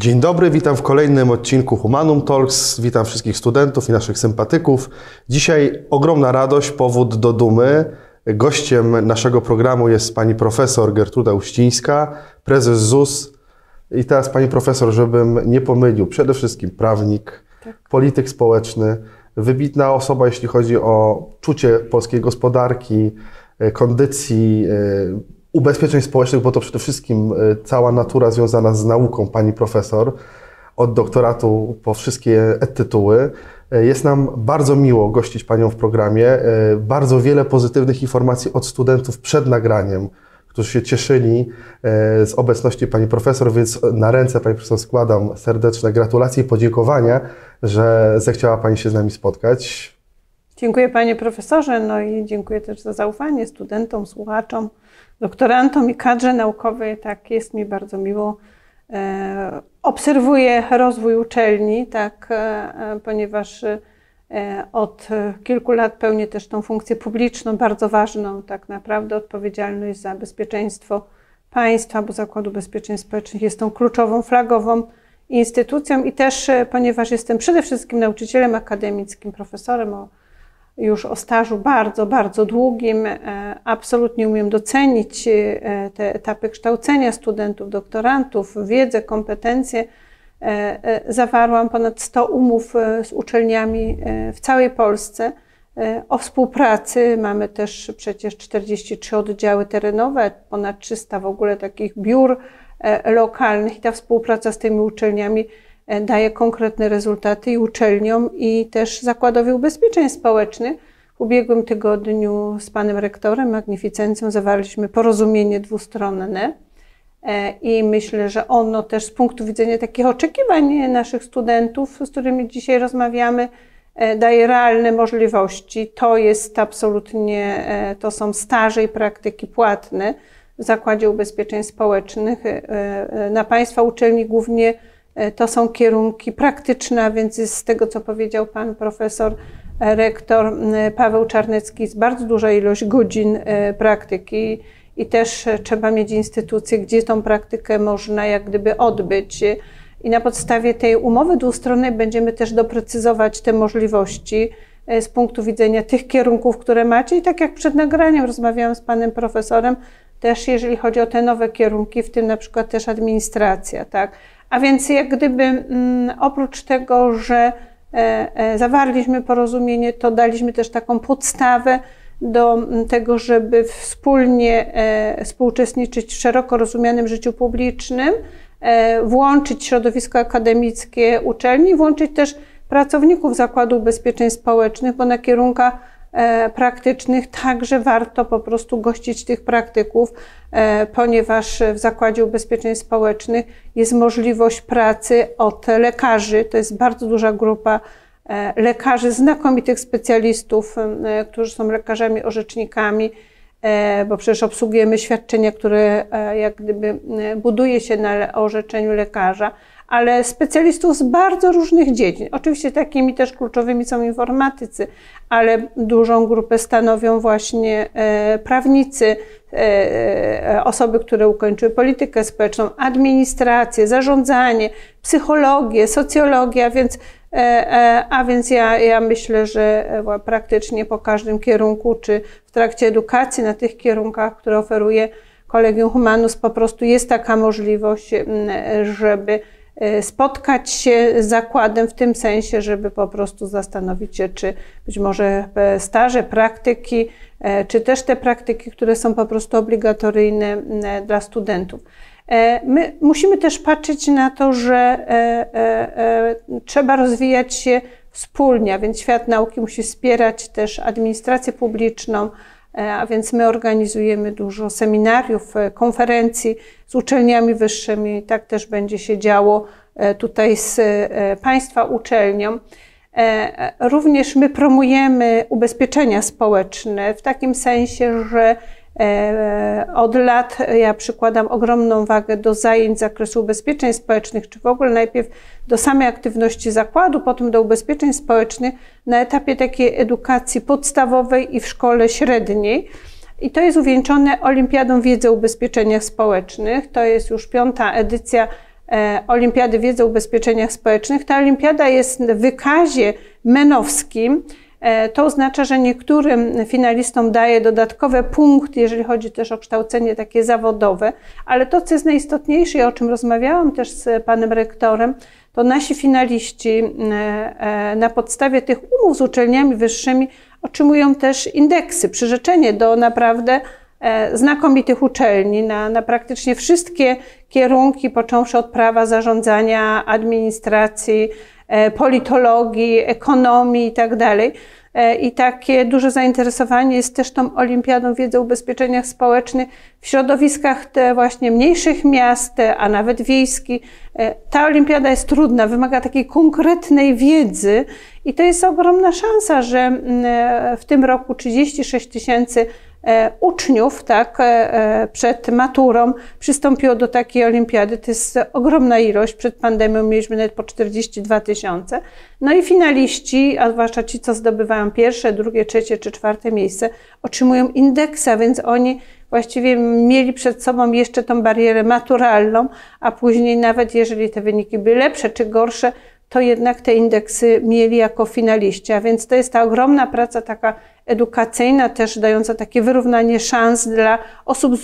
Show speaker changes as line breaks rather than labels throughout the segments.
Dzień dobry, witam w kolejnym odcinku Humanum Talks. Witam wszystkich studentów i naszych sympatyków. Dzisiaj ogromna radość, powód do dumy. Gościem naszego programu jest pani profesor Gertruda Uścińska, prezes ZUS. I teraz pani profesor, żebym nie pomylił, przede wszystkim prawnik, polityk społeczny, wybitna osoba, jeśli chodzi o czucie polskiej gospodarki, kondycji, ubezpieczeń społecznych, bo to przede wszystkim cała natura związana z nauką pani profesor, od doktoratu po wszystkie tytuły. Jest nam bardzo miło gościć panią w programie. Bardzo wiele pozytywnych informacji od studentów przed nagraniem, którzy się cieszyli z obecności pani profesor, więc na ręce pani profesor składam serdeczne gratulacje i podziękowania, że zechciała pani się z nami spotkać.
Dziękuję panie profesorze, no i dziękuję też za zaufanie studentom, słuchaczom, doktorantom i kadrze naukowej. Tak, jest mi bardzo miło. Obserwuję rozwój uczelni, tak, ponieważ od kilku lat pełnię też tą funkcję publiczną, bardzo ważną, tak naprawdę odpowiedzialność za bezpieczeństwo państwa, bo Zakład Ubezpieczeń Społecznych jest tą kluczową, flagową instytucją i też, ponieważ jestem przede wszystkim nauczycielem akademickim, profesorem już o stażu bardzo, bardzo długim, absolutnie umiem docenić te etapy kształcenia studentów, doktorantów, wiedzę, kompetencje. Zawarłam ponad 100 umów z uczelniami w całej Polsce o współpracy. Mamy też przecież 43 oddziały terenowe, ponad 300 w ogóle takich biur lokalnych i ta współpraca z tymi uczelniami daje konkretne rezultaty i uczelniom, i też Zakładowi Ubezpieczeń Społecznych. W ubiegłym tygodniu z panem rektorem Magnificencją zawarliśmy porozumienie dwustronne i myślę, że ono też z punktu widzenia takich oczekiwań naszych studentów, z którymi dzisiaj rozmawiamy, daje realne możliwości. To jest absolutnie, to są staże i praktyki płatne w Zakładzie Ubezpieczeń Społecznych. Na państwa uczelni głównie to są kierunki praktyczne, a więc z tego, co powiedział pan profesor, rektor Paweł Czarnecki, jest bardzo duża ilość godzin praktyki i też trzeba mieć instytucje, gdzie tą praktykę można jak gdyby odbyć. I na podstawie tej umowy dwustronnej będziemy też doprecyzować te możliwości z punktu widzenia tych kierunków, które macie. I tak jak przed nagraniem rozmawiałam z panem profesorem, też jeżeli chodzi o te nowe kierunki, w tym na przykład też administracja, tak? A więc jak gdyby oprócz tego, że zawarliśmy porozumienie, to daliśmy też taką podstawę do tego, żeby wspólnie współuczestniczyć w szeroko rozumianym życiu publicznym, włączyć środowisko akademickie uczelni, włączyć też pracowników Zakładu Ubezpieczeń Społecznych, bo na kierunkach praktycznych także warto po prostu gościć tych praktyków, ponieważ w Zakładzie Ubezpieczeń Społecznych jest możliwość pracy od lekarzy. To jest bardzo duża grupa lekarzy, znakomitych specjalistów, którzy są lekarzami orzecznikami, bo przecież obsługujemy świadczenia, które jak gdyby buduje się na orzeczeniu lekarza, ale specjalistów z bardzo różnych dziedzin. Oczywiście takimi też kluczowymi są informatycy, ale dużą grupę stanowią właśnie prawnicy, osoby, które ukończyły politykę społeczną, administrację, zarządzanie, psychologię, socjologię, a więc ja myślę, że praktycznie po każdym kierunku, czy w trakcie edukacji na tych kierunkach, które oferuje Collegium Humanus, po prostu jest taka możliwość, żeby spotkać się z zakładem w tym sensie, żeby po prostu zastanowić się, czy być może staże, praktyki, czy też te praktyki, które są po prostu obligatoryjne dla studentów. My musimy też patrzeć na to, że trzeba rozwijać się wspólnie, a więc świat nauki musi wspierać też administrację publiczną, a więc my organizujemy dużo seminariów, konferencji z uczelniami wyższymi. Tak też będzie się działo tutaj z państwa uczelnią. Również my promujemy ubezpieczenia społeczne w takim sensie, że od lat ja przykładam ogromną wagę do zajęć z zakresu ubezpieczeń społecznych, czy w ogóle najpierw do samej aktywności zakładu, potem do ubezpieczeń społecznych na etapie takiej edukacji podstawowej i w szkole średniej. I to jest uwieńczone Olimpiadą Wiedzy o Ubezpieczeniach Społecznych. To jest już 5. edycja Olimpiady Wiedzy o Ubezpieczeniach Społecznych. Ta olimpiada jest w wykazie MEN-owskim. To oznacza, że niektórym finalistom daje dodatkowe punkty, jeżeli chodzi też o kształcenie takie zawodowe, ale to, co jest najistotniejsze i o czym rozmawiałam też z panem rektorem, to nasi finaliści na podstawie tych umów z uczelniami wyższymi otrzymują też indeksy, przyrzeczenie do naprawdę znakomitych uczelni na praktycznie wszystkie kierunki, począwszy od prawa, zarządzania, administracji, politologii, ekonomii i tak dalej. I takie duże zainteresowanie jest też tą Olimpiadą Wiedzy o Ubezpieczeniach Społecznych w środowiskach te właśnie mniejszych miast, a nawet wiejskich. Ta olimpiada jest trudna, wymaga takiej konkretnej wiedzy i to jest ogromna szansa, że w tym roku 36 000 uczniów, tak, przed maturą przystąpiło do takiej olimpiady. To jest ogromna ilość. Przed pandemią mieliśmy nawet po 42 000. No i finaliści, a zwłaszcza ci, co zdobywają pierwsze, drugie, trzecie czy czwarte miejsce, otrzymują indeksa, więc oni właściwie mieli przed sobą jeszcze tą barierę maturalną, a później nawet jeżeli te wyniki były lepsze czy gorsze, to jednak te indeksy mieli jako finaliści. A więc to jest ta ogromna praca taka edukacyjna, też dająca takie wyrównanie szans dla osób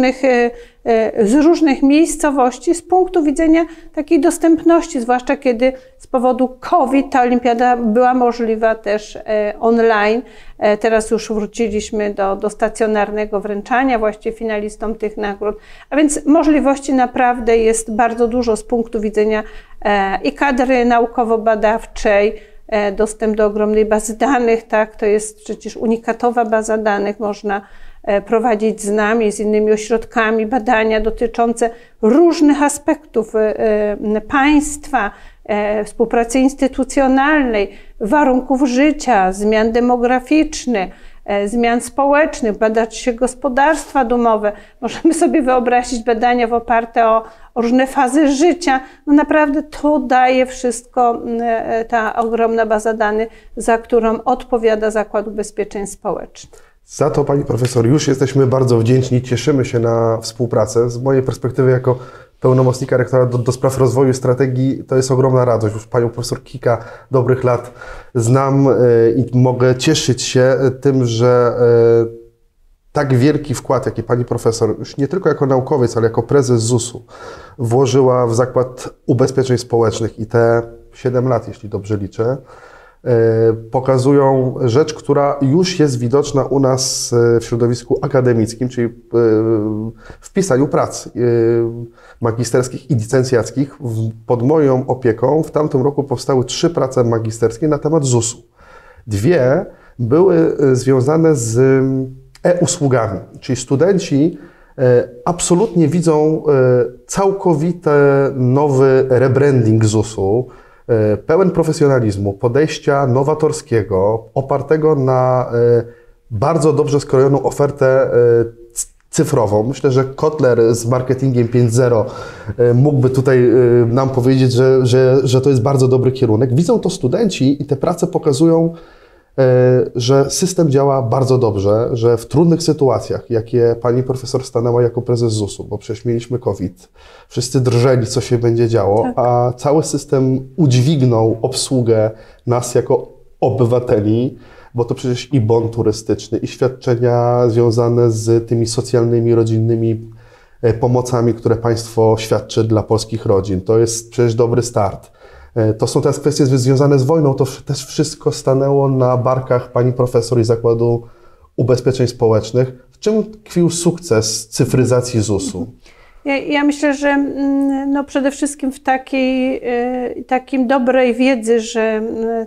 z różnych miejscowości z punktu widzenia takiej dostępności, zwłaszcza kiedy z powodu COVID ta olimpiada była możliwa też online. Teraz już wróciliśmy do stacjonarnego wręczania właśnie finalistom tych nagród. A więc możliwości naprawdę jest bardzo dużo z punktu widzenia i kadry naukowo-badawczej, dostęp do ogromnej bazy danych, tak, to jest przecież unikatowa baza danych, można prowadzić z nami, z innymi ośrodkami badania dotyczące różnych aspektów państwa, współpracy instytucjonalnej, warunków życia, zmian demograficznych, zmian społecznych, badać gospodarstwa domowe. Możemy sobie wyobrazić badania oparte o różne fazy życia. No naprawdę to daje wszystko ta ogromna baza danych, za którą odpowiada Zakład Ubezpieczeń Społecznych.
Za to, pani profesor, już jesteśmy bardzo wdzięczni, cieszymy się na współpracę. Z mojej perspektywy jako pełnomocnika rektora do spraw rozwoju strategii to jest ogromna radość. Już panią profesor kilka dobrych lat znam i mogę cieszyć się tym, że tak wielki wkład, jaki pani profesor, już nie tylko jako naukowiec, ale jako prezes ZUS-u włożyła w Zakład Ubezpieczeń Społecznych i te 7 lat, jeśli dobrze liczę, pokazują rzecz, która już jest widoczna u nas w środowisku akademickim, czyli w pisaniu prac magisterskich i licencjackich. Pod moją opieką w tamtym roku powstały 3 prace magisterskie na temat ZUS-u. 2 były związane z e-usługami, czyli studenci absolutnie widzą całkowity nowy rebranding ZUS-u, pełen profesjonalizmu, podejścia nowatorskiego, opartego na bardzo dobrze skrojoną ofertę cyfrową. Myślę, że Kotler z marketingiem 5.0 mógłby tutaj nam powiedzieć, że to jest bardzo dobry kierunek. Widzą to studenci i te prace pokazują, że system działa bardzo dobrze, że w trudnych sytuacjach, jakie pani profesor stanęła jako prezes ZUS-u, bo przecież mieliśmy COVID, wszyscy drżeli, co się będzie działo, tak, a cały system udźwignął obsługę nas jako obywateli, bo to przecież i bon turystyczny, i świadczenia związane z tymi socjalnymi, rodzinnymi pomocami, które państwo świadczy dla polskich rodzin. To jest przecież dobry start. To są teraz kwestie związane z wojną, to też wszystko stanęło na barkach pani profesor i Zakładu Ubezpieczeń Społecznych. W czym tkwił sukces cyfryzacji ZUS-u?
Ja myślę, że no przede wszystkim w takim dobrej wiedzy, że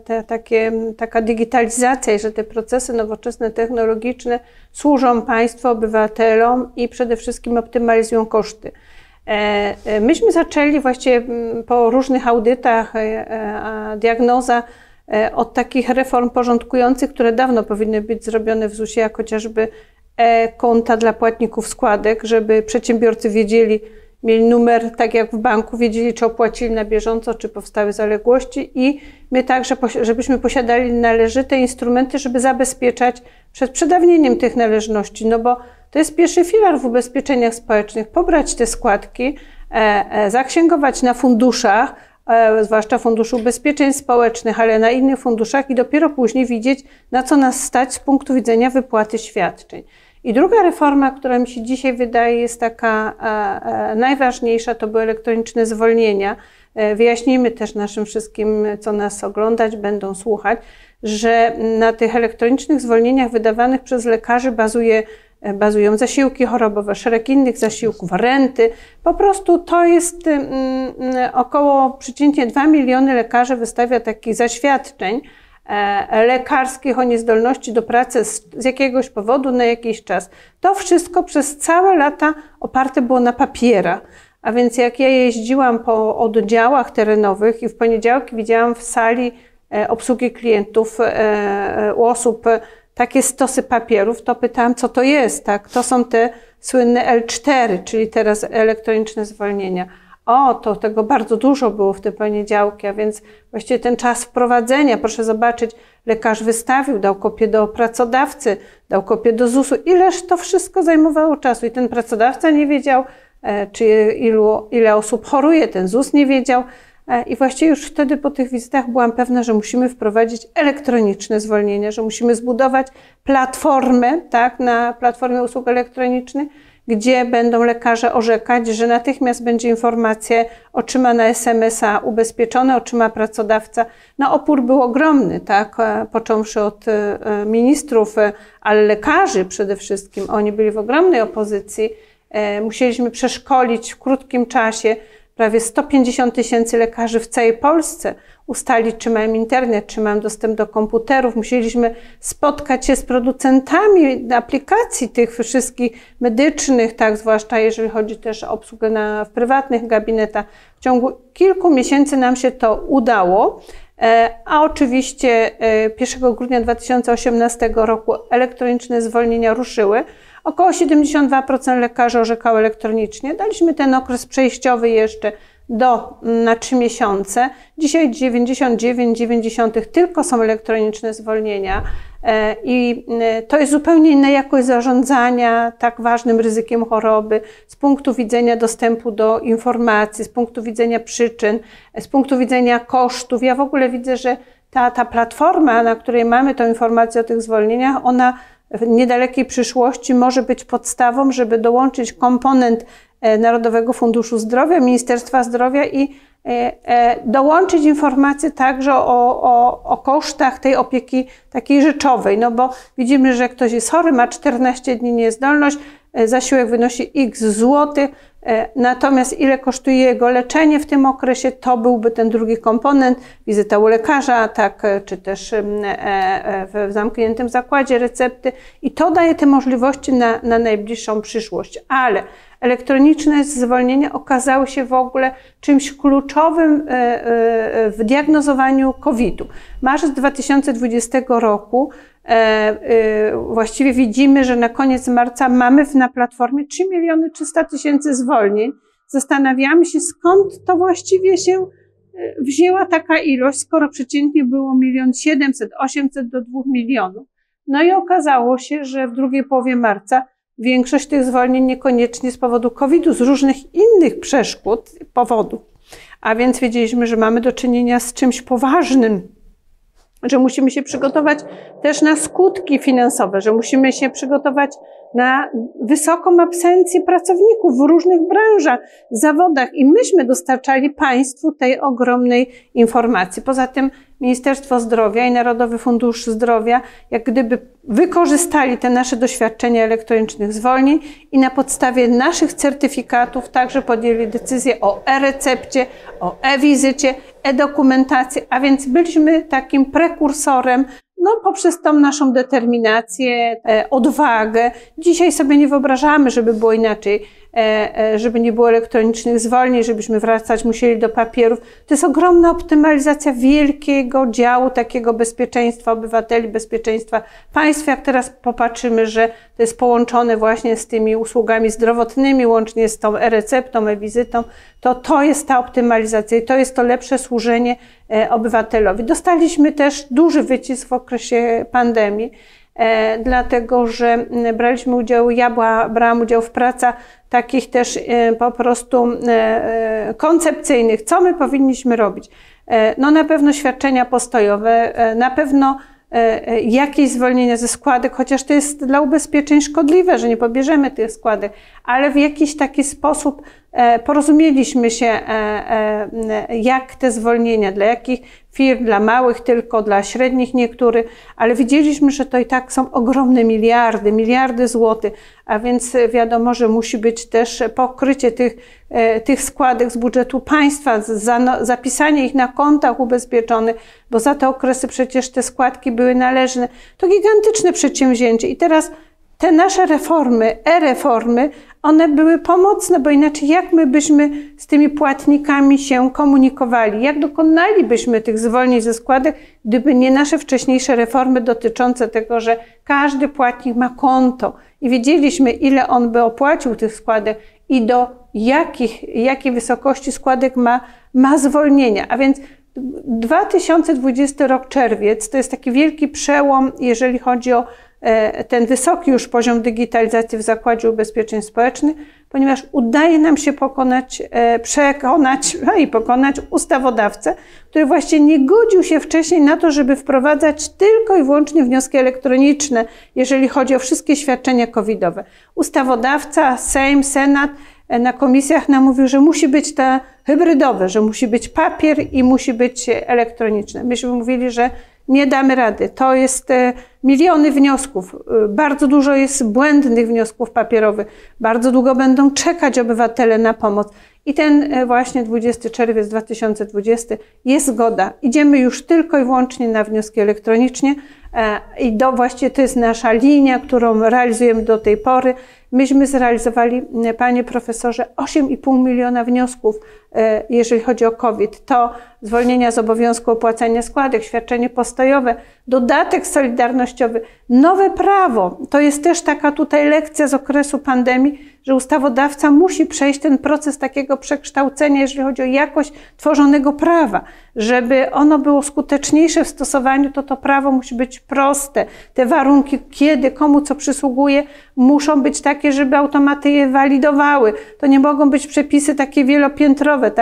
taka digitalizacja i że te procesy nowoczesne, technologiczne służą państwu, obywatelom i przede wszystkim optymalizują koszty. Myśmy zaczęli właściwie po różnych audytach, diagnoza od takich reform porządkujących, które dawno powinny być zrobione w ZUS-ie, jak chociażby konta dla płatników składek, żeby przedsiębiorcy wiedzieli, mieli numer, tak jak w banku, wiedzieli, czy opłacili na bieżąco, czy powstały zaległości i my także, żebyśmy posiadali należyte instrumenty, żeby zabezpieczać przed przedawnieniem tych należności, no bo to jest pierwszy filar w ubezpieczeniach społecznych, pobrać te składki, zaksięgować na funduszach, zwłaszcza Funduszu Ubezpieczeń Społecznych, ale na innych funduszach i dopiero później widzieć, na co nas stać z punktu widzenia wypłaty świadczeń. I druga reforma, która mi się dzisiaj wydaje jest taka najważniejsza, to były elektroniczne zwolnienia. Wyjaśnijmy też naszym wszystkim, co nas oglądać, będą słuchać, że na tych elektronicznych zwolnieniach wydawanych przez lekarzy bazują zasiłki chorobowe, szereg innych zasiłków, renty. Po prostu to jest około przeciętnie 2 miliony lekarzy wystawia takich zaświadczeń lekarskich o niezdolności do pracy z jakiegoś powodu na jakiś czas. To wszystko przez całe lata oparte było na papierach. A więc jak ja jeździłam po oddziałach terenowych i w poniedziałki widziałam w sali obsługi klientów u osób takie stosy papierów, to pytałam, co to jest, tak? To są te słynne L4, czyli teraz elektroniczne zwolnienia. To tego bardzo dużo było w te poniedziałki, a więc właściwie ten czas wprowadzenia, proszę zobaczyć, lekarz wystawił, dał kopię do pracodawcy, dał kopię do ZUS-u, ileż to wszystko zajmowało czasu i ten pracodawca nie wiedział, ile osób choruje, ten ZUS nie wiedział. I właściwie już wtedy po tych wizytach byłam pewna, że musimy wprowadzić elektroniczne zwolnienia, że musimy zbudować platformę, tak, na platformie usług elektronicznych, gdzie będą lekarze orzekać, że natychmiast będzie informacja, otrzyma na SMS-a ubezpieczony, otrzyma pracodawca. No opór był ogromny, tak, począwszy od ministrów, ale lekarzy przede wszystkim, oni byli w ogromnej opozycji. Musieliśmy przeszkolić w krótkim czasie prawie 150 000 lekarzy w całej Polsce, ustalić, czy mają internet, czy mają dostęp do komputerów. Musieliśmy spotkać się z producentami aplikacji tych wszystkich medycznych, tak, zwłaszcza jeżeli chodzi też o obsługę w prywatnych gabinetach. W ciągu kilku miesięcy nam się to udało, a oczywiście 1 grudnia 2018 roku elektroniczne zwolnienia ruszyły. Około 72% lekarzy orzekało elektronicznie. Daliśmy ten okres przejściowy jeszcze na 3 miesiące. Dzisiaj 99,9% tylko są elektroniczne zwolnienia i to jest zupełnie inna jakość zarządzania tak ważnym ryzykiem choroby z punktu widzenia dostępu do informacji, z punktu widzenia przyczyn, z punktu widzenia kosztów. Ja w ogóle widzę, że ta platforma, na której mamy tę informację o tych zwolnieniach, ona w niedalekiej przyszłości może być podstawą, żeby dołączyć komponent Narodowego Funduszu Zdrowia, Ministerstwa Zdrowia i dołączyć informacje także o kosztach tej opieki takiej rzeczowej. No bo widzimy, że ktoś jest chory, ma 14 dni niezdolność, zasiłek wynosi x złotych, natomiast ile kosztuje jego leczenie w tym okresie, to byłby ten drugi komponent, wizyta u lekarza, tak, czy też w zamkniętym zakładzie recepty i to daje te możliwości na najbliższą przyszłość, ale elektroniczne zwolnienia okazały się w ogóle czymś kluczowym w diagnozowaniu COVID-u. Marzec 2020 roku właściwie widzimy, że na koniec marca mamy na platformie 3 300 000 zwolnień. Zastanawiamy się, skąd to właściwie się wzięła taka ilość, skoro przeciętnie było 1 700 000, 800 do 2 milionów. No i okazało się, że w drugiej połowie marca większość tych zwolnień niekoniecznie z powodu COVID-u, z różnych innych przeszkód, powodów. A więc wiedzieliśmy, że mamy do czynienia z czymś poważnym, że musimy się przygotować też na skutki finansowe, że musimy się przygotować na wysoką absencję pracowników w różnych branżach, zawodach i myśmy dostarczali państwu tej ogromnej informacji. Poza tym Ministerstwo Zdrowia i Narodowy Fundusz Zdrowia jak gdyby wykorzystali te nasze doświadczenia elektronicznych zwolnień i na podstawie naszych certyfikatów także podjęli decyzję o e-recepcie, o e-wizycie, e-dokumentacji, a więc byliśmy takim prekursorem poprzez tą naszą determinację, odwagę. Dzisiaj sobie nie wyobrażamy, żeby było inaczej, żeby nie było elektronicznych zwolnień, żebyśmy wracać musieli do papierów. To jest ogromna optymalizacja wielkiego działu takiego bezpieczeństwa obywateli, bezpieczeństwa państwa. Jak teraz popatrzymy, że to jest połączone właśnie z tymi usługami zdrowotnymi, łącznie z tą e-receptą, e-wizytą, to jest ta optymalizacja i to jest to lepsze służenie obywatelowi. Dostaliśmy też duży wycisk w okresie pandemii. dlatego że braliśmy udział, brałam udział w pracach takich też po prostu koncepcyjnych, co my powinniśmy robić. No na pewno świadczenia postojowe, na pewno jakieś zwolnienia ze składek, chociaż to jest dla ubezpieczeń szkodliwe, że nie pobierzemy tych składek, ale w jakiś taki sposób porozumieliśmy się, jak te zwolnienia, dla jakich firm, dla małych tylko, dla średnich niektórych, ale widzieliśmy, że to i tak są ogromne miliardy złotych, a więc wiadomo, że musi być też pokrycie tych składek z budżetu państwa, zapisanie ich na kontach ubezpieczonych, bo za te okresy przecież te składki były należne. To gigantyczne przedsięwzięcie i teraz te nasze reformy, e-reformy, one były pomocne, bo inaczej jak my byśmy z tymi płatnikami się komunikowali, jak dokonalibyśmy tych zwolnień ze składek, gdyby nie nasze wcześniejsze reformy dotyczące tego, że każdy płatnik ma konto i wiedzieliśmy, ile on by opłacił tych składek i do jakiej wysokości składek ma zwolnienia. A więc 2020 rok, czerwiec, to jest taki wielki przełom, jeżeli chodzi o ten wysoki już poziom digitalizacji w Zakładzie Ubezpieczeń Społecznych, ponieważ udaje nam się pokonać ustawodawcę, który właśnie nie godził się wcześniej na to, żeby wprowadzać tylko i wyłącznie wnioski elektroniczne, jeżeli chodzi o wszystkie świadczenia covidowe. Ustawodawca, Sejm, Senat na komisjach nam mówił, że musi być to hybrydowe, że musi być papier i musi być elektroniczne. Myśmy mówili, że nie damy rady. To jest miliony wniosków, bardzo dużo jest błędnych wniosków papierowych, bardzo długo będą czekać obywatele na pomoc. I ten właśnie 20 czerwiec 2020 jest zgoda. Idziemy już tylko i wyłącznie na wnioski elektronicznie i właściwie to jest nasza linia, którą realizujemy do tej pory. Myśmy zrealizowali, panie profesorze, 8,5 miliona wniosków, jeżeli chodzi o COVID. To zwolnienia z obowiązku opłacania składek, świadczenie postojowe, dodatek solidarnościowy, nowe prawo. To jest też taka tutaj lekcja z okresu pandemii, że ustawodawca musi przejść ten proces takiego przekształcenia, jeżeli chodzi o jakość tworzonego prawa. Żeby ono było skuteczniejsze w stosowaniu, to prawo musi być proste. Te warunki, kiedy, komu co przysługuje, muszą być takie, żeby automaty je walidowały. To nie mogą być przepisy takie wielopiętrowe,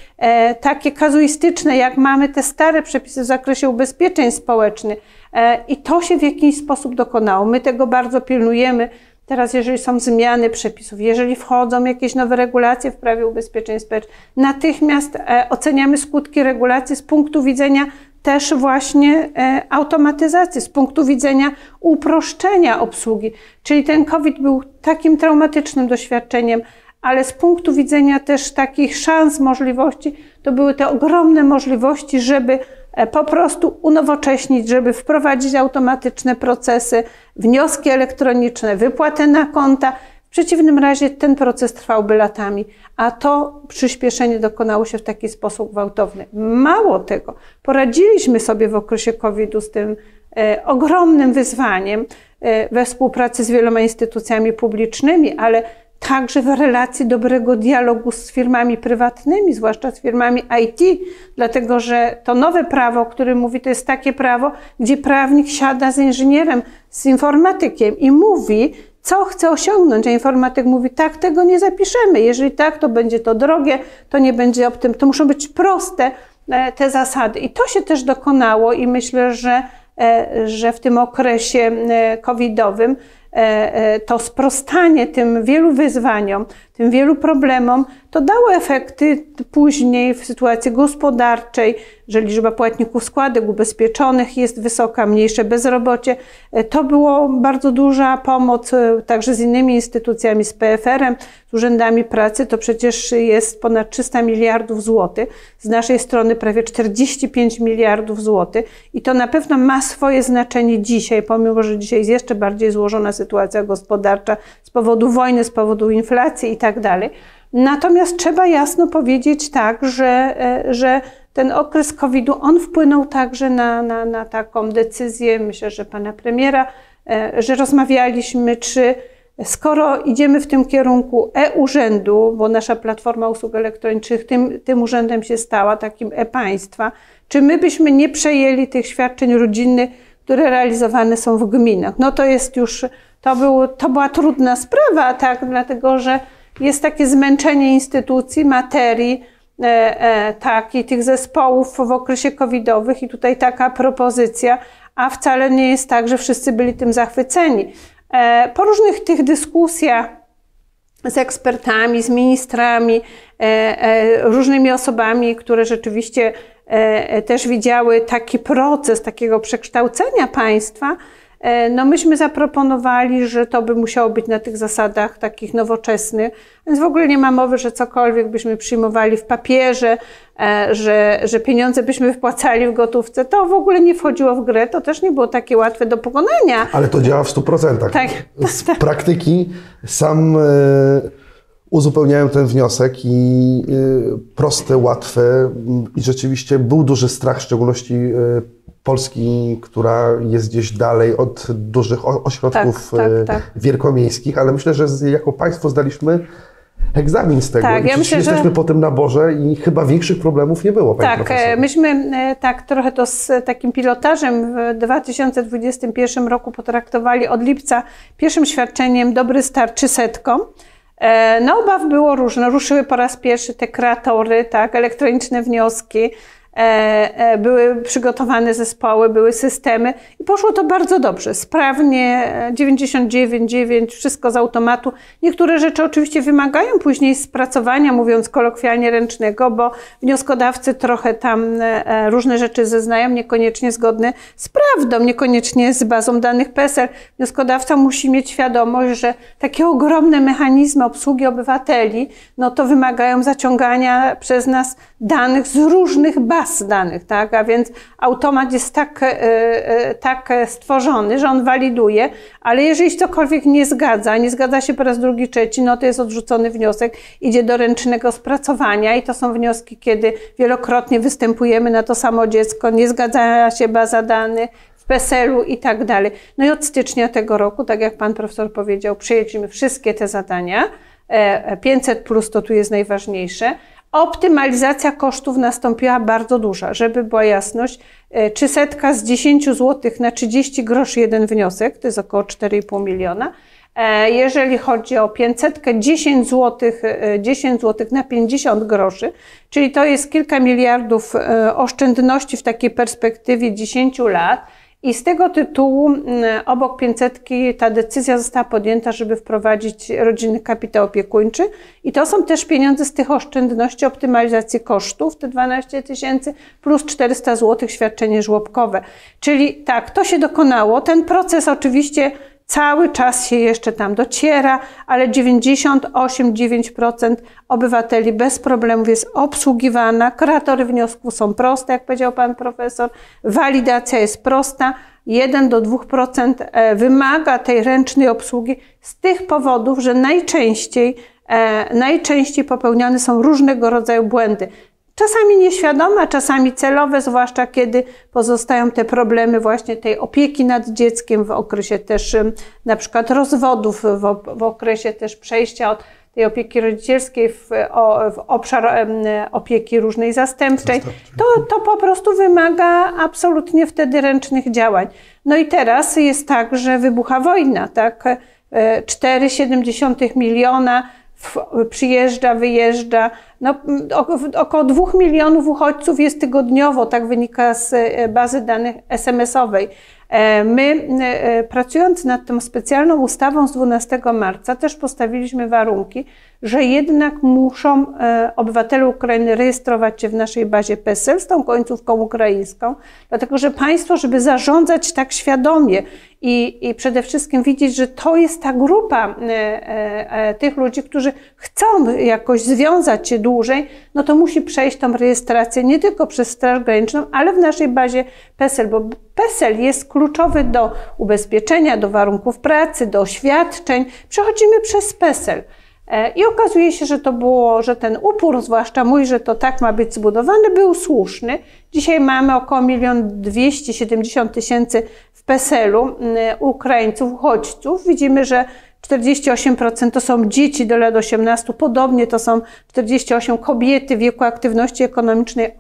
takie kazuistyczne, jak mamy te stare przepisy w zakresie ubezpieczeń społecznych. I to się w jakiś sposób dokonało. My tego bardzo pilnujemy. Teraz, jeżeli są zmiany przepisów, jeżeli wchodzą jakieś nowe regulacje w prawie ubezpieczeń społecznych, natychmiast oceniamy skutki regulacji z punktu widzenia też właśnie automatyzacji, z punktu widzenia uproszczenia obsługi. Czyli ten COVID był takim traumatycznym doświadczeniem, ale z punktu widzenia też takich szans, możliwości, to były te ogromne możliwości, żeby po prostu unowocześnić, żeby wprowadzić automatyczne procesy, wnioski elektroniczne, wypłatę na konta. W przeciwnym razie ten proces trwałby latami, a to przyspieszenie dokonało się w taki sposób gwałtowny. Mało tego, poradziliśmy sobie w okresie COVID-u z tym ogromnym wyzwaniem we współpracy z wieloma instytucjami publicznymi, ale także w relacji dobrego dialogu z firmami prywatnymi, zwłaszcza z firmami IT, dlatego że to nowe prawo, o którym mówi, to jest takie prawo, gdzie prawnik siada z inżynierem, z informatykiem i mówi, co chce osiągnąć, a informatyk mówi, tak, tego nie zapiszemy, jeżeli tak, to będzie to drogie, to nie będzie optymalne, to muszą być proste te zasady. I to się też dokonało i myślę, że w tym okresie covidowym to sprostanie tym wielu wyzwaniom, tym wielu problemom, to dało efekty później w sytuacji gospodarczej, że liczba płatników składek ubezpieczonych jest wysoka, mniejsze bezrobocie. To było bardzo duża pomoc także z innymi instytucjami, z PFR-em, z urzędami pracy. To przecież jest ponad 300 miliardów złotych. Z naszej strony prawie 45 miliardów złotych. I to na pewno ma swoje znaczenie dzisiaj, pomimo że dzisiaj jest jeszcze bardziej złożona sytuacja gospodarcza z powodu wojny, z powodu inflacji i tak dalej. Natomiast trzeba jasno powiedzieć tak, że ten okres COVID-u, on wpłynął także na taką decyzję, myślę, że pana premiera, że rozmawialiśmy, czy skoro idziemy w tym kierunku e-urzędu, bo nasza platforma usług elektronicznych tym urzędem się stała, takim e-państwa, czy my byśmy nie przejęli tych świadczeń rodzinnych, które realizowane są w gminach. No to jest już, to była trudna sprawa, tak, dlatego że jest takie zmęczenie instytucji, materii, tak, i tych zespołów w okresie covidowych i tutaj taka propozycja, a wcale nie jest tak, że wszyscy byli tym zachwyceni. Po różnych tych dyskusjach z ekspertami, z ministrami, różnymi osobami, które rzeczywiście też widziały taki proces takiego przekształcenia państwa, no myśmy zaproponowali, że to by musiało być na tych zasadach takich nowoczesnych, więc w ogóle nie ma mowy, że cokolwiek byśmy przyjmowali w papierze, że pieniądze byśmy wpłacali w gotówce, to w ogóle nie wchodziło w grę, to też nie było takie łatwe do pokonania.
Ale to działa w 100%.
Tak.
Z praktyki sam uzupełniałem ten wniosek i proste, łatwe i rzeczywiście był duży strach, w szczególności Polski, która jest gdzieś dalej od dużych ośrodków wielkomiejskich, ale myślę, że jako państwo zdaliśmy egzamin z tego.
Tak, ja myślę,
jesteśmy po tym naborze i chyba większych problemów nie było, pani profesor.
Myśmy tak trochę to z takim pilotażem w 2021 roku potraktowali od lipca pierwszym świadczeniem Dobry Start 300. No obaw było różne. Ruszyły po raz pierwszy te kreatory, tak, elektroniczne wnioski. Były przygotowane zespoły, były systemy i poszło to bardzo dobrze, sprawnie, 99,9, wszystko z automatu. Niektóre rzeczy oczywiście wymagają później spracowania, mówiąc kolokwialnie, ręcznego, bo wnioskodawcy trochę tam różne rzeczy zeznają, niekoniecznie zgodne z prawdą, niekoniecznie z bazą danych PESEL. Wnioskodawca musi mieć świadomość, że takie ogromne mechanizmy obsługi obywateli, no to wymagają zaciągania przez nas danych z różnych baz danych, tak? A więc automat jest tak stworzony, że on waliduje, ale jeżeli cokolwiek nie zgadza się po raz drugi, trzeci, no to jest odrzucony wniosek, idzie do ręcznego spracowania i to są wnioski, kiedy wielokrotnie występujemy na to samo dziecko, nie zgadza się baza danych w PESEL-u i tak dalej. No i od stycznia tego roku, tak jak pan profesor powiedział, przyjęliśmy wszystkie te zadania, 500+ to tu jest najważniejsze. Optymalizacja kosztów nastąpiła bardzo duża, żeby była jasność. 300 z 10 zł na 30 groszy jeden wniosek, to jest około 4,5 miliona. Jeżeli chodzi o 500, 10 zł na 50 groszy, czyli to jest kilka miliardów oszczędności w takiej perspektywie 10 lat. I z tego tytułu obok 500 ta decyzja została podjęta, żeby wprowadzić rodzinny kapitał opiekuńczy i to są też pieniądze z tych oszczędności optymalizacji kosztów, te 12 000 plus 400 zł świadczenie żłobkowe. Czyli tak, to się dokonało. Ten proces oczywiście cały czas się jeszcze tam dociera, ale 98,9% obywateli bez problemów jest obsługiwana. Kreatory wniosków są proste, jak powiedział pan profesor. Walidacja jest prosta. 1 do 2% wymaga tej ręcznej obsługi z tych powodów, że najczęściej popełniane są różnego rodzaju błędy. Czasami nieświadome, czasami celowe, zwłaszcza kiedy pozostają te problemy właśnie tej opieki nad dzieckiem w okresie też na przykład rozwodów, w okresie też przejścia od tej opieki rodzicielskiej w obszar opieki różnej zastępczej. To po prostu wymaga absolutnie wtedy ręcznych działań. No i teraz jest tak, że wybucha wojna, tak? 4,7 miliona przyjeżdża, wyjeżdża. No, około 2 milionów uchodźców jest tygodniowo, tak wynika z bazy danych SMS-owej. My, pracując nad tą specjalną ustawą z 12 marca, też postawiliśmy warunki, że jednak muszą obywatele Ukrainy rejestrować się w naszej bazie PESEL z tą końcówką ukraińską, dlatego że państwo, żeby zarządzać tak świadomie i przede wszystkim widzieć, że to jest ta grupa tych ludzi, którzy chcą jakoś związać się dłużej, no to musi przejść tą rejestrację nie tylko przez Straż Graniczną, ale w naszej bazie PESEL, bo PESEL jest kluczowy do ubezpieczenia, do warunków pracy, do świadczeń. Przechodzimy przez PESEL. I okazuje się, że ten upór, zwłaszcza mój, że to tak ma być zbudowany, był słuszny. Dzisiaj mamy około 1 270 000 w PESEL-u Ukraińców, uchodźców. Widzimy, że 48% to są dzieci do lat 18, podobnie to są 48 kobiety w wieku aktywności ekonomicznej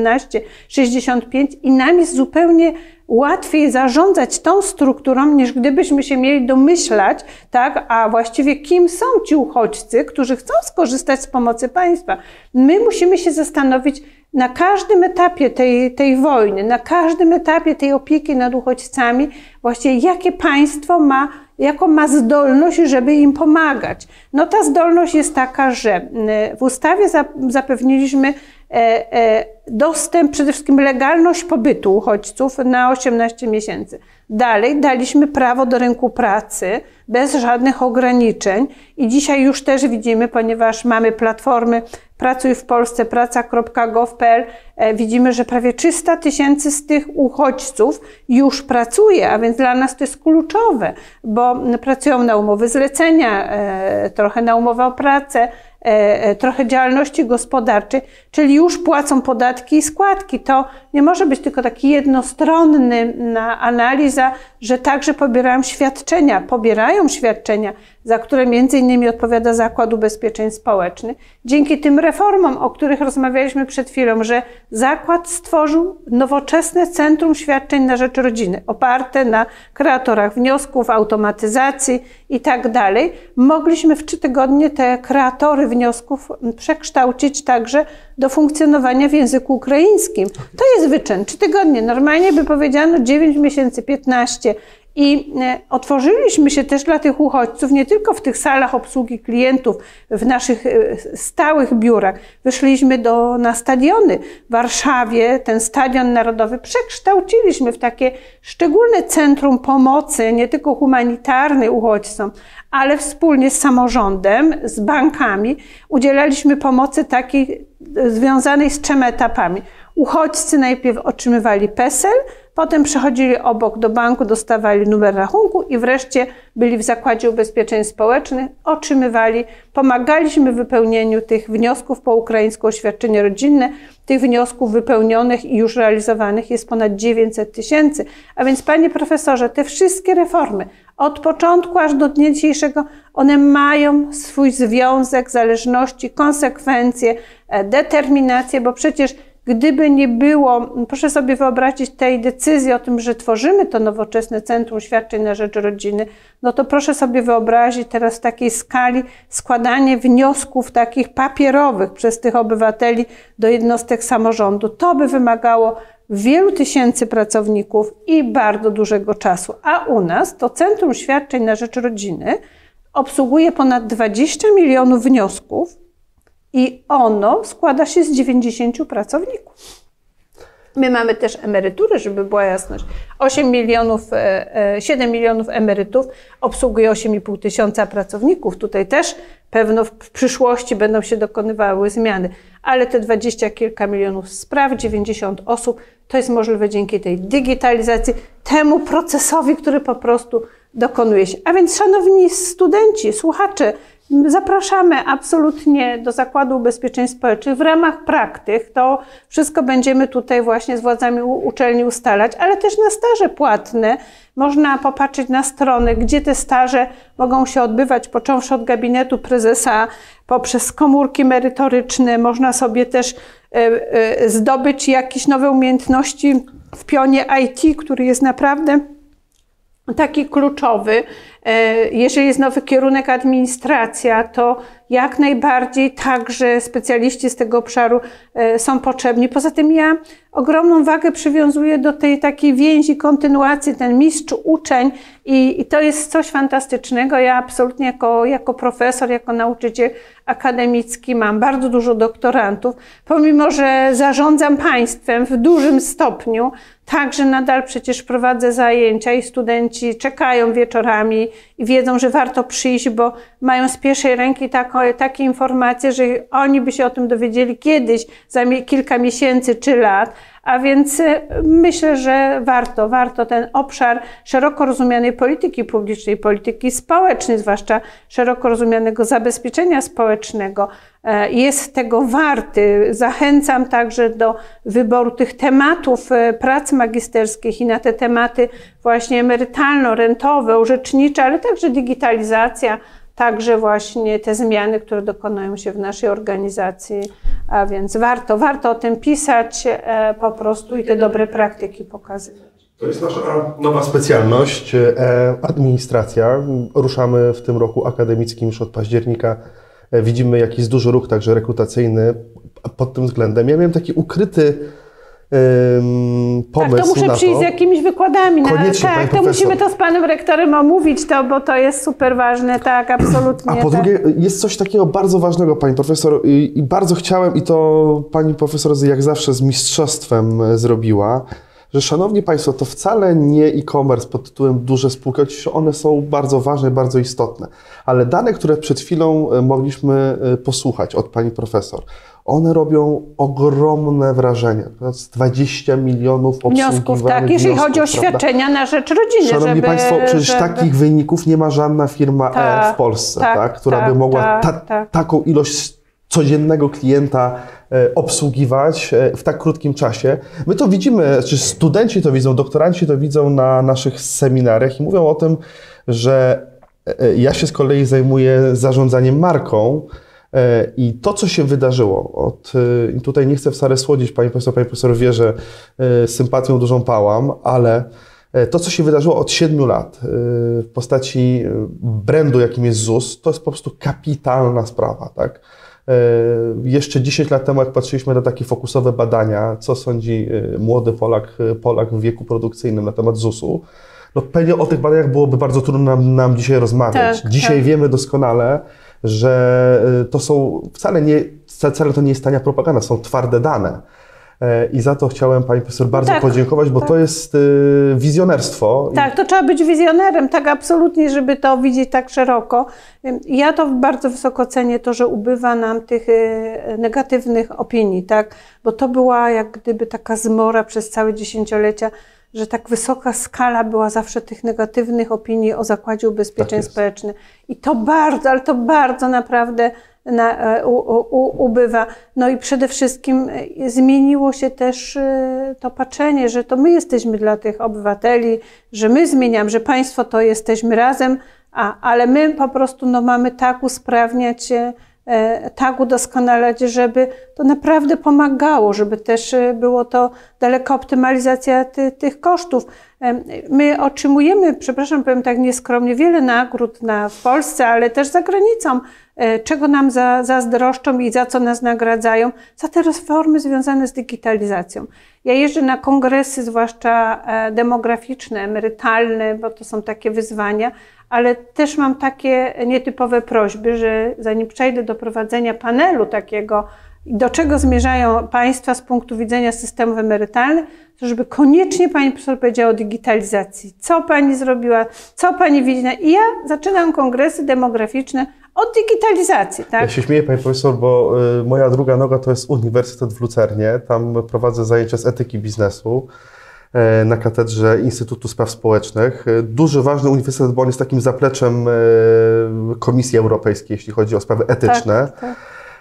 18-65 i nam jest zupełnie łatwiej zarządzać tą strukturą, niż gdybyśmy się mieli domyślać, tak, a właściwie kim są ci uchodźcy, którzy chcą skorzystać z pomocy państwa. My musimy się zastanowić na każdym etapie tej wojny, na każdym etapie tej opieki nad uchodźcami, właściwie jakie państwo ma, jaką ma zdolność, żeby im pomagać. No ta zdolność jest taka, że w ustawie zapewniliśmy dostęp, przede wszystkim legalność pobytu uchodźców na 18 miesięcy. Dalej daliśmy prawo do rynku pracy bez żadnych ograniczeń i dzisiaj już też widzimy, ponieważ mamy platformy Pracuj w Polsce, praca.gov.pl, widzimy, że prawie 300 000 z tych uchodźców już pracuje, a więc dla nas to jest kluczowe, bo pracują na umowy zlecenia, trochę na umowę o pracę, trochę działalności gospodarczej, czyli już płacą podatki i składki. To nie może być tylko taki jednostronny analiza, że także pobierają świadczenia, za które między innymi odpowiada Zakład Ubezpieczeń Społecznych. Dzięki tym reformom, o których rozmawialiśmy przed chwilą, że Zakład stworzył nowoczesne Centrum Świadczeń na Rzecz Rodziny, oparte na kreatorach wniosków, automatyzacji i tak dalej, mogliśmy w 3 tygodnie te kreatory wniosków przekształcić także do funkcjonowania w języku ukraińskim. To jest wyczyn. 3 tygodnie. Normalnie by powiedziano 9 miesięcy, 15. I otworzyliśmy się też dla tych uchodźców nie tylko w tych salach obsługi klientów, w naszych stałych biurach. Wyszliśmy na stadiony. W Warszawie ten Stadion Narodowy przekształciliśmy w takie szczególne centrum pomocy, nie tylko humanitarnej uchodźcom, ale wspólnie z samorządem, z bankami udzielaliśmy pomocy takiej związanej z 3 etapami. Uchodźcy najpierw otrzymywali PESEL, potem przechodzili obok do banku, dostawali numer rachunku i wreszcie byli w Zakładzie Ubezpieczeń Społecznych, pomagaliśmy w wypełnieniu tych wniosków po ukraińsku o świadczenie rodzinne. Tych wniosków wypełnionych i już realizowanych jest ponad 900 000. A więc, panie profesorze, te wszystkie reformy od początku aż do dnia dzisiejszego, one mają swój związek, zależności, konsekwencje, determinację, bo przecież gdyby nie było, proszę sobie wyobrazić tej decyzji o tym, że tworzymy to nowoczesne Centrum Świadczeń na Rzecz Rodziny, no to proszę sobie wyobrazić teraz w takiej skali składanie wniosków takich papierowych przez tych obywateli do jednostek samorządu. To by wymagało wielu tysięcy pracowników i bardzo dużego czasu. A u nas to Centrum Świadczeń na Rzecz Rodziny obsługuje ponad 20 milionów wniosków, i ono składa się z 90 pracowników. My mamy też emerytury, żeby była jasność. 7 milionów emerytów obsługuje 8,5 tysiąca pracowników. Tutaj też pewno w przyszłości będą się dokonywały zmiany, ale te 20 kilka milionów spraw, 90 osób, to jest możliwe dzięki tej digitalizacji, temu procesowi, który po prostu dokonuje się. A więc, szanowni studenci, słuchacze, zapraszamy absolutnie do Zakładu Ubezpieczeń Społecznych w ramach praktyk. To wszystko będziemy tutaj właśnie z władzami uczelni ustalać, ale też na staże płatne. Można popatrzeć na stronę, gdzie te staże mogą się odbywać, począwszy od gabinetu prezesa, poprzez komórki merytoryczne. Można sobie też zdobyć jakieś nowe umiejętności w pionie IT, który jest naprawdę taki kluczowy. Jeżeli jest nowy kierunek administracja, to jak najbardziej także specjaliści z tego obszaru są potrzebni. Poza tym ja ogromną wagę przywiązuję do tej takiej więzi, kontynuacji, ten mistrz uczeń i to jest coś fantastycznego. Ja absolutnie jako profesor, jako nauczyciel akademicki mam bardzo dużo doktorantów. Pomimo że zarządzam państwem w dużym stopniu, także nadal przecież prowadzę zajęcia i studenci czekają wieczorami i wiedzą, że warto przyjść, bo mają z pierwszej ręki takie informacje, że oni by się o tym dowiedzieli kiedyś, za kilka miesięcy czy lat, A więc myślę, że warto ten obszar szeroko rozumianej polityki publicznej, polityki społecznej, zwłaszcza szeroko rozumianego zabezpieczenia społecznego, jest tego warty. Zachęcam także do wyboru tych tematów prac magisterskich i na te tematy właśnie emerytalno-rentowe, urzecznicze, ale także digitalizacja, także właśnie te zmiany, które dokonują się w naszej organizacji, a więc warto o tym pisać po prostu i te dobre praktyki pokazywać.
To jest nasza nowa specjalność, administracja. Ruszamy w tym roku akademickim już od października. Widzimy jakiś duży ruch także rekrutacyjny pod tym względem. Ja miałem taki ukryty pomysł na to.
Tak, to muszę przyjść z jakimiś wykładami.
Koniecznie,
tak, to musimy to z panem rektorem omówić, bo to jest super ważne, tak, absolutnie.
A po drugie, jest coś takiego bardzo ważnego, pani profesor, i bardzo chciałem, i to pani profesor jak zawsze z mistrzostwem zrobiła, że szanowni państwo, to wcale nie e-commerce pod tytułem duże spółki, oczywiście one są bardzo ważne, bardzo istotne, ale dane, które przed chwilą mogliśmy posłuchać od pani profesor, one robią ogromne wrażenie. 20 milionów
wniosków, tak, jeżeli chodzi o świadczenia na rzecz rodziny.
Szanowni państwo, przecież takich wyników nie ma żadna firma w Polsce, która by mogła taką ilość codziennego klienta obsługiwać w tak krótkim czasie. My to widzimy, czy studenci to widzą, doktoranci to widzą na naszych seminariach i mówią o tym, że ja się z kolei zajmuję zarządzaniem marką i to, co się wydarzyło, tutaj nie chcę wcale słodzić, pani profesor wie, że sympatią dużą pałam, ale to, co się wydarzyło od 7 lat w postaci brandu, jakim jest ZUS, to jest po prostu kapitalna sprawa, tak? Jeszcze 10 lat temu, jak patrzyliśmy na takie fokusowe badania, co sądzi młody Polak w wieku produkcyjnym na temat ZUS-u, no pewnie o tych badaniach byłoby bardzo trudno nam dzisiaj rozmawiać. Dzisiaj wiemy doskonale, że to są wcale to nie jest tania propaganda, są twarde dane. I za to chciałem pani profesor bardzo podziękować, bo to jest wizjonerstwo. Tak,
to trzeba być wizjonerem, tak absolutnie, żeby to widzieć tak szeroko. Ja to bardzo wysoko cenię, to, że ubywa nam tych negatywnych opinii, tak? Bo to była jak gdyby taka zmora przez całe dziesięciolecia, że tak wysoka skala była zawsze tych negatywnych opinii o Zakładzie Ubezpieczeń Społecznych. I to bardzo, ale to bardzo naprawdę ubywa. No i przede wszystkim zmieniło się też to patrzenie, że to my jesteśmy dla tych obywateli, że my zmieniamy, że państwo to jesteśmy razem, ale my po prostu mamy tak usprawniać, tak udoskonalać, żeby to naprawdę pomagało, żeby też było to daleka optymalizacja tych kosztów. My otrzymujemy, przepraszam, powiem tak nieskromnie, wiele nagród w Polsce, ale też za granicą, czego nam zazdroszczą i za co nas nagradzają, za te reformy związane z digitalizacją. Ja jeżdżę na kongresy, zwłaszcza demograficzne, emerytalne, bo to są takie wyzwania, ale też mam takie nietypowe prośby, że zanim przejdę do prowadzenia panelu takiego, do czego zmierzają państwa z punktu widzenia systemów emerytalnych, to żeby koniecznie pani profesor powiedziała o digitalizacji. Co pani zrobiła, co pani widzi. I ja zaczynam kongresy demograficzne od digitalizacji. Tak?
Ja się śmieję, pani profesor, bo moja druga noga to jest Uniwersytet w Lucernie. Tam prowadzę zajęcia z etyki biznesu na katedrze Instytutu Spraw Społecznych. Duży, ważny uniwersytet, bo on jest takim zapleczem Komisji Europejskiej, jeśli chodzi o sprawy etyczne. Tak.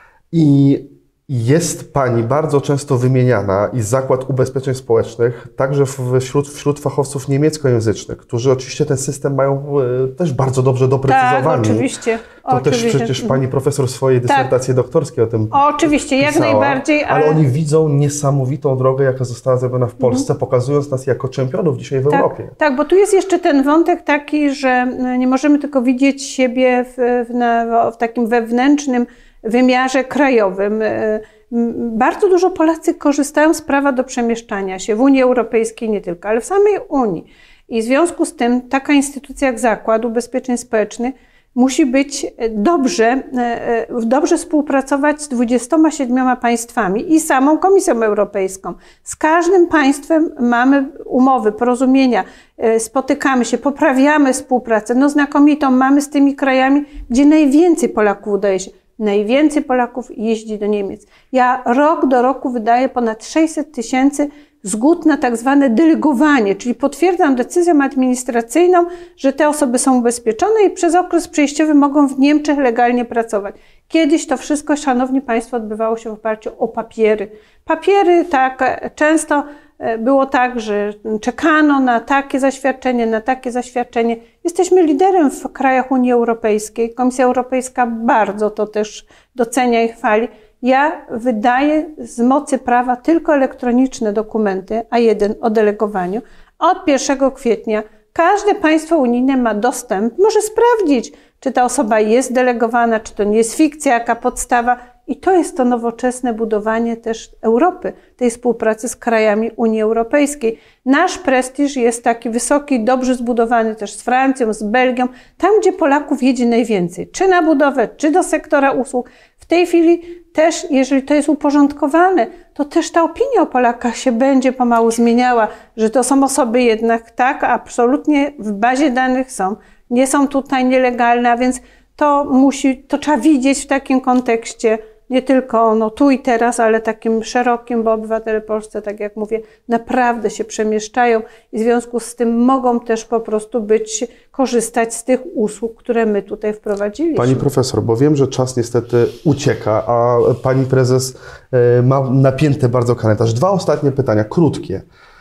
I jest pani bardzo często wymieniana i Zakład Ubezpieczeń Społecznych, także wśród fachowców niemieckojęzycznych, którzy oczywiście ten system mają też bardzo dobrze doprecyzowany.
Tak, oczywiście.
To też przecież pani profesor w swojej dysertacji doktorskiej o tym
oczywiście, pisała, jak najbardziej.
Ale oni widzą niesamowitą drogę, jaka została zrobiona w Polsce, pokazując nas jako czempionów dzisiaj w Europie. Tak,
bo tu jest jeszcze ten wątek taki, że nie możemy tylko widzieć siebie w takim wewnętrznym wymiarze krajowym. Bardzo dużo Polacy korzystają z prawa do przemieszczania się w Unii Europejskiej nie tylko, ale w samej Unii. I w związku z tym taka instytucja jak Zakład Ubezpieczeń Społecznych musi być dobrze współpracować z 27 państwami i samą Komisją Europejską. Z każdym państwem mamy umowy, porozumienia, spotykamy się, poprawiamy współpracę. znakomitą mamy z tymi krajami, gdzie najwięcej Polaków udaje się. Najwięcej Polaków jeździ do Niemiec. Ja rok do roku wydaję ponad 600 000 zgód na tak zwane delegowanie, czyli potwierdzam decyzją administracyjną, że te osoby są ubezpieczone i przez okres przejściowy mogą w Niemczech legalnie pracować. Kiedyś to wszystko, szanowni państwo, odbywało się w oparciu o papiery. Papiery, tak, często było tak, że czekano na takie zaświadczenie. Jesteśmy liderem w krajach Unii Europejskiej. Komisja Europejska bardzo to też docenia i chwali. Ja wydaję z mocy prawa tylko elektroniczne dokumenty, A1 o delegowaniu. Od 1 kwietnia każde państwo unijne ma dostęp, może sprawdzić, czy ta osoba jest delegowana, czy to nie jest fikcja, jaka podstawa. I to jest to nowoczesne budowanie też Europy, tej współpracy z krajami Unii Europejskiej. Nasz prestiż jest taki wysoki, dobrze zbudowany też z Francją, z Belgią, tam gdzie Polaków jedzie najwięcej, czy na budowę, czy do sektora usług. W tej chwili też, jeżeli to jest uporządkowane, to też ta opinia o Polakach się będzie pomału zmieniała, że to są osoby jednak tak, absolutnie w bazie danych są, nie są tutaj nielegalne, a więc to trzeba widzieć w takim kontekście, nie tylko tu i teraz, ale takim szerokim, bo obywatele polscy, tak jak mówię, naprawdę się przemieszczają i w związku z tym mogą też po prostu korzystać z tych usług, które my tutaj wprowadziliśmy.
Pani profesor, bo wiem, że czas niestety ucieka, a pani prezes ma napięty bardzo kalendarz. 2 ostatnie pytania, krótkie.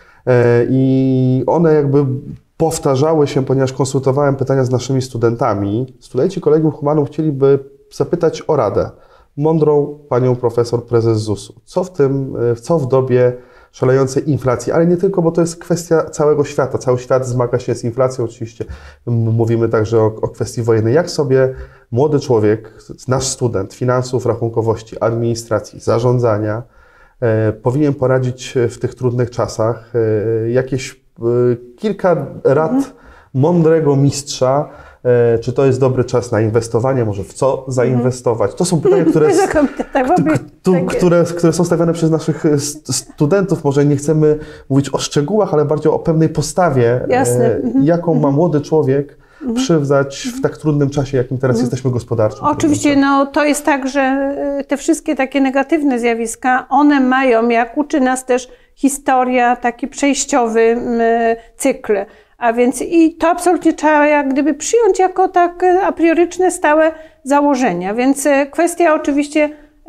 I one jakby powtarzały się, ponieważ konsultowałem pytania z naszymi studentami. Studenci Collegium Humanum chcieliby zapytać o radę. Mądrą panią profesor, prezes ZUS-u. Co w dobie szalejącej inflacji, ale nie tylko, bo to jest kwestia całego świata. Cały świat zmaga się z inflacją, oczywiście mówimy także o kwestii wojennej. Jak sobie młody człowiek, nasz student finansów, rachunkowości, administracji, zarządzania powinien poradzić w tych trudnych czasach? Jakieś kilka rad mądrego mistrza. Czy to jest dobry czas na inwestowanie, może w co zainwestować? To są pytania, które są stawiane przez naszych studentów. Może nie chcemy mówić o szczegółach, ale bardziej o pewnej postawie, jaką ma młody człowiek przywdzać w tak trudnym czasie, jakim teraz jesteśmy gospodarczo.
Oczywiście, to jest tak, że te wszystkie takie negatywne zjawiska, one mają, jak uczy nas też historia, taki przejściowy cykl. A więc i to absolutnie trzeba jak gdyby przyjąć jako tak a prioryczne, stałe założenia. Więc kwestia oczywiście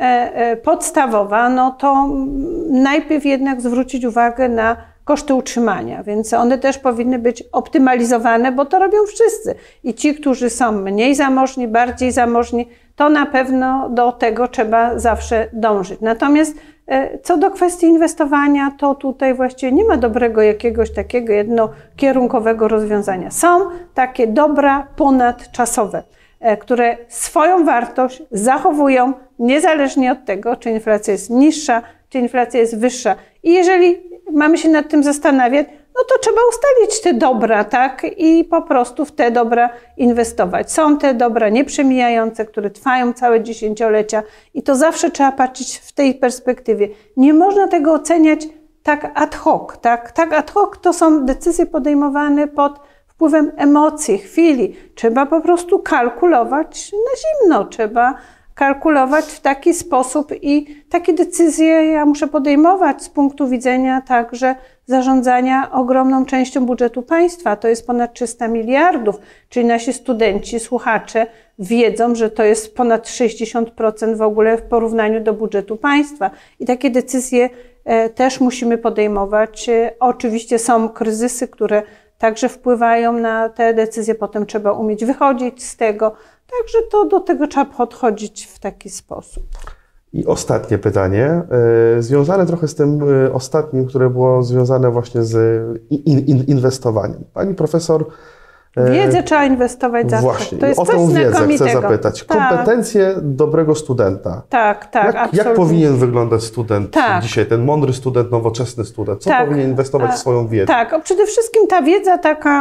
podstawowa, to najpierw jednak zwrócić uwagę na koszty utrzymania, więc one też powinny być optymalizowane, bo to robią wszyscy. I ci, którzy są mniej zamożni, bardziej zamożni, to na pewno do tego trzeba zawsze dążyć. Natomiast co do kwestii inwestowania, to tutaj właściwie nie ma dobrego jakiegoś takiego jednokierunkowego rozwiązania. Są takie dobra ponadczasowe, które swoją wartość zachowują niezależnie od tego, czy inflacja jest niższa, czy inflacja jest wyższa. I jeżeli mamy się nad tym zastanawiać, to trzeba ustalić te dobra, tak? I po prostu w te dobra inwestować. Są te dobra nieprzemijające, które trwają całe dziesięciolecia i to zawsze trzeba patrzeć w tej perspektywie. Nie można tego oceniać tak ad hoc, tak? Tak ad hoc to są decyzje podejmowane pod wpływem emocji, chwili. Trzeba po prostu kalkulować na zimno, trzeba kalkulować w taki sposób i takie decyzje ja muszę podejmować z punktu widzenia także zarządzania ogromną częścią budżetu państwa. To jest ponad 300 miliardów, czyli nasi studenci, słuchacze wiedzą, że to jest ponad 60% w ogóle w porównaniu do budżetu państwa. I takie decyzje też musimy podejmować. Oczywiście są kryzysy, które także wpływają na te decyzje, potem trzeba umieć wychodzić z tego. Także do tego trzeba podchodzić w taki sposób.
I ostatnie pytanie, związane trochę z tym ostatnim, które było związane właśnie z inwestowaniem. Pani profesor...
Wiedzę trzeba inwestować zawsze.
Właśnie,
to jest
o
coś
tę wiedzę
znakomitego.
Chcę zapytać.
Tak.
Kompetencje dobrego studenta.
Tak,
Jak powinien wyglądać student dzisiaj, ten mądry student, nowoczesny student? Co powinien inwestować w swoją wiedzę?
Tak, przede wszystkim ta wiedza taka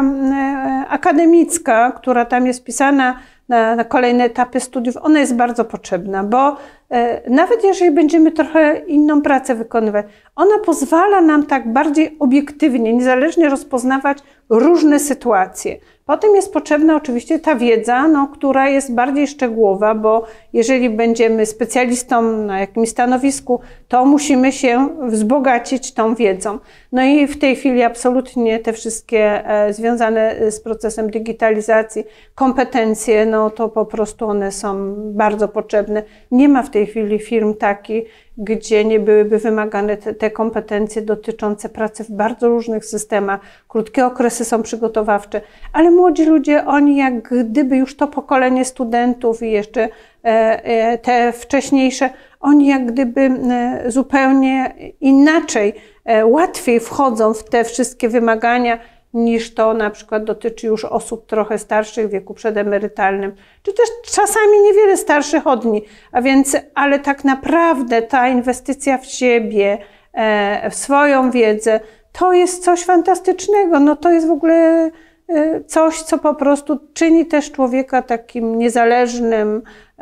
akademicka, która tam jest pisana na kolejne etapy studiów, ona jest bardzo potrzebna, bo nawet jeżeli będziemy trochę inną pracę wykonywać, ona pozwala nam tak bardziej obiektywnie, niezależnie rozpoznawać różne sytuacje. Potem jest potrzebna oczywiście ta wiedza, która jest bardziej szczegółowa, bo jeżeli będziemy specjalistą na jakimś stanowisku, to musimy się wzbogacić tą wiedzą. No i w tej chwili absolutnie te wszystkie związane z procesem digitalizacji kompetencje, to po prostu one są bardzo potrzebne. Nie ma w tej chwili firm takich, gdzie nie byłyby wymagane te kompetencje dotyczące pracy w bardzo różnych systemach. Krótkie okresy są przygotowawcze, ale młodzi ludzie, oni jak gdyby już to pokolenie studentów i jeszcze te wcześniejsze, oni jak gdyby zupełnie inaczej, łatwiej wchodzą w te wszystkie wymagania, niż to na przykład dotyczy już osób trochę starszych w wieku przedemerytalnym, czy też czasami niewiele starszych od nich. Ale tak naprawdę ta inwestycja w siebie, w swoją wiedzę, to jest coś fantastycznego. To jest w ogóle coś, co po prostu czyni też człowieka takim niezależnym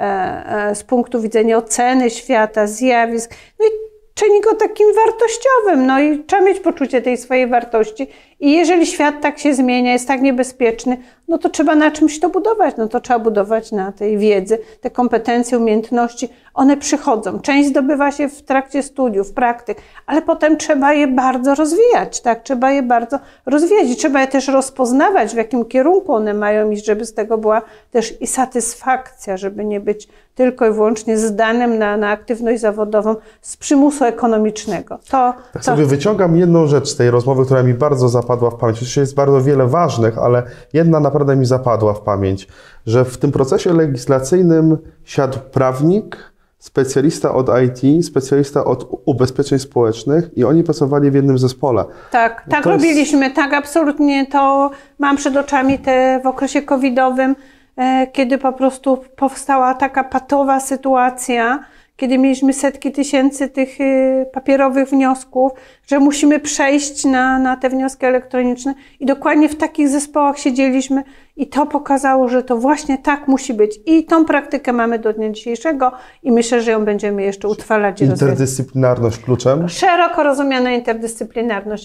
z punktu widzenia oceny świata, zjawisk. I czyni go takim wartościowym, i trzeba mieć poczucie tej swojej wartości. I jeżeli świat tak się zmienia, jest tak niebezpieczny, to trzeba na czymś to budować. To trzeba budować na tej wiedzy, te kompetencje, umiejętności. One przychodzą. Część zdobywa się w trakcie studiów, praktyk, ale potem trzeba je bardzo rozwijać, tak? Trzeba je bardzo rozwijać i trzeba je też rozpoznawać, w jakim kierunku one mają iść, żeby z tego była też i satysfakcja, żeby nie być tylko i wyłącznie zdanym na aktywność zawodową z przymusu ekonomicznego.
Sobie wyciągam jedną rzecz z tej rozmowy, która mi bardzo zapadła w pamięć. Oczywiście jest bardzo wiele ważnych, ale jedna naprawdę mi zapadła w pamięć, że w tym procesie legislacyjnym siadł prawnik, specjalista od IT, specjalista od ubezpieczeń społecznych i oni pracowali w jednym zespole.
Tak robiliśmy, tak absolutnie. To mam przed oczami w okresie covidowym, kiedy po prostu powstała taka patowa sytuacja, kiedy mieliśmy setki tysięcy tych papierowych wniosków, że musimy przejść na te wnioski elektroniczne i dokładnie w takich zespołach siedzieliśmy i to pokazało, że to właśnie tak musi być. I tą praktykę mamy do dnia dzisiejszego i myślę, że ją będziemy jeszcze utrwalać i rozwijać.
Interdyscyplinarność kluczem? Szeroko
rozumiana interdyscyplinarność.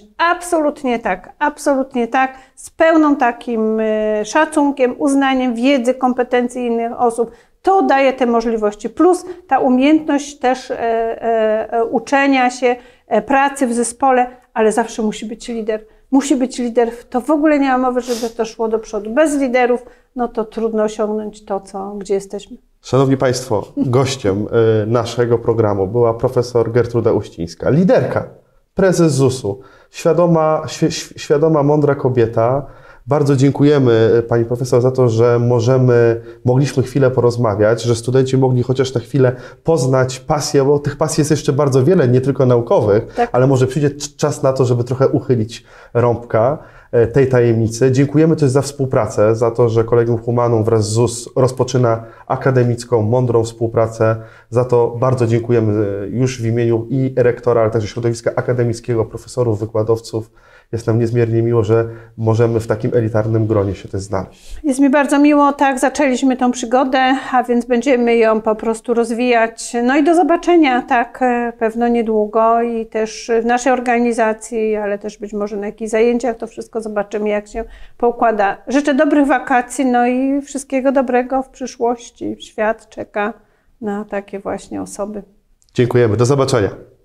Absolutnie tak. Z pełną takim szacunkiem, uznaniem wiedzy, kompetencji innych osób. To daje te możliwości. Plus ta umiejętność też uczenia się, pracy w zespole, ale zawsze musi być lider. Musi być lider. To w ogóle nie ma mowy, żeby to szło do przodu. Bez liderów, to trudno osiągnąć to, gdzie jesteśmy.
Szanowni Państwo, gościem naszego programu była profesor Gertruda Uścińska, liderka, prezes ZUS-u, świadoma, mądra kobieta. Bardzo dziękujemy Pani Profesor za to, że mogliśmy chwilę porozmawiać, że studenci mogli chociaż na chwilę poznać pasję, bo tych pasji jest jeszcze bardzo wiele, nie tylko naukowych, tak. Ale może przyjdzie czas na to, żeby trochę uchylić rąbka tej tajemnicy. Dziękujemy też za współpracę, za to, że Collegium Humanum wraz z ZUS rozpoczyna akademicką, mądrą współpracę. Za to bardzo dziękujemy już w imieniu i rektora, ale także środowiska akademickiego, profesorów, wykładowców. Jest nam niezmiernie miło, że możemy w takim elitarnym gronie się też znaleźć.
Jest mi bardzo miło, zaczęliśmy tą przygodę, a więc będziemy ją po prostu rozwijać. I do zobaczenia, pewno niedługo i też w naszej organizacji, ale też być może na jakichś zajęciach, to wszystko zobaczymy, jak się poukłada. Życzę dobrych wakacji, i wszystkiego dobrego w przyszłości. Świat czeka na takie właśnie osoby.
Dziękujemy, do zobaczenia.